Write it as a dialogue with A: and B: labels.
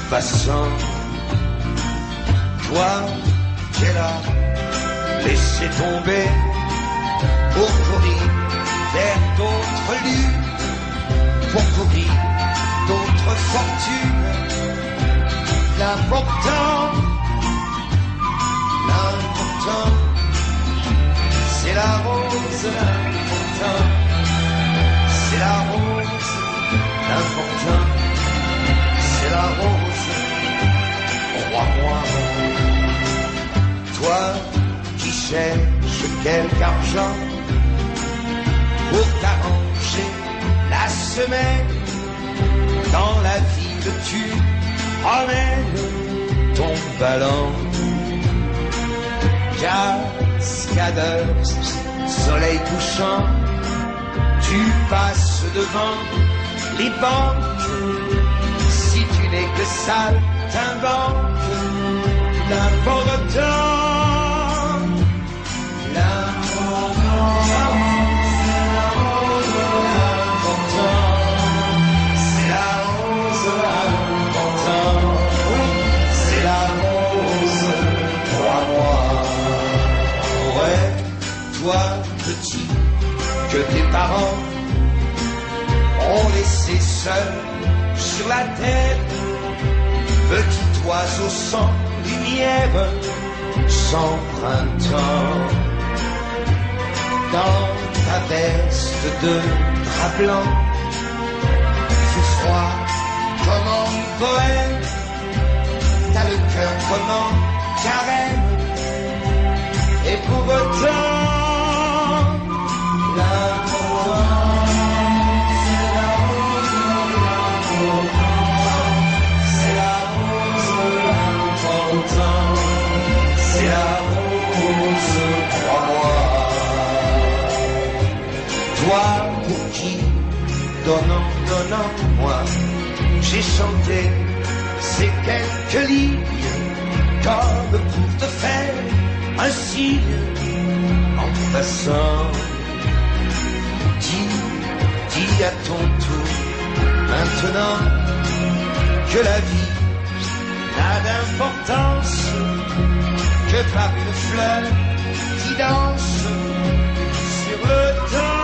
A: passant. Toi, qu'elle a laissé tomber pour courir vers d'autres lunes, pour courir d'autres fortunes. L'important, c'est la rose, l'important, c'est la rose, l'important, c'est la rose, crois-moi. Toi qui cherches quelque argent pour t'arranger la semaine, dans la ville tu emmènes ton ballon. Cascadeur, soleil couchant, tu passes devant les banques. Si tu n'es que saltimbanque, l'important, c'est la rose, l'important, oui, c'est la rose, crois-moi. Toi, petit, que tes parents ont laissé seul sur la terre, petit oiseau sans lumière, sans printemps. Dans ta veste de drap blanc, fais froid comme en poème, t'as le cœur comme en carême, et pour autant, toi pour qui, donnant, moi, j'ai chanté ces quelques lignes, comme pour te faire un signe en passant. Dis à ton tour, maintenant, que la vie n'a d'importance que par une fleur qui danse sur le temps.